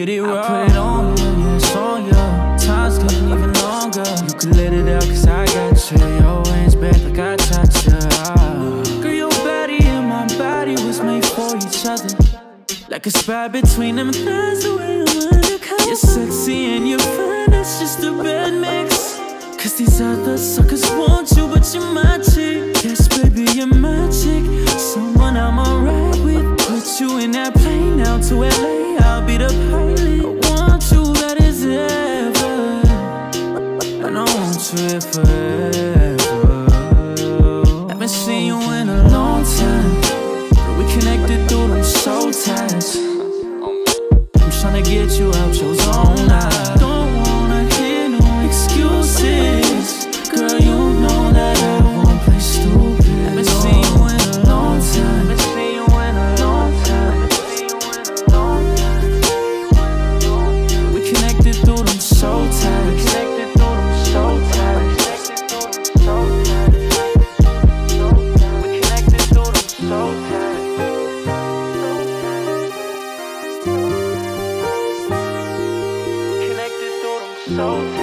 get it wrong. I put it on you, yeah, it's on you. Time's getting even longer. You can let it out, cause I got you. Your hands back like I taught you. Girl, your body and my body was made for each other. Like a spot between them thighs, the way I'm undercover. You're sexy and you're fine, that's just a bad mix. Cause these other suckers want you, but you're my chick. Yes, baby, you're my chick. Someone I'ma ride with. Put you in that plane out to LA, I'll be the pilot. I want you, that is ever. And I want you here forever. Haven't seen you in a long time, but we connected through them soul ties. I'm tryna get you out your zone now. Don't wanna hear no excuses. Girl, you know that I won't play stupid. Haven't seen you in a long time. Haven't seen you in a long time. We connected through them soul ties. We connected through them soul ties. We connected through them soul ties. Connected through them soul ties.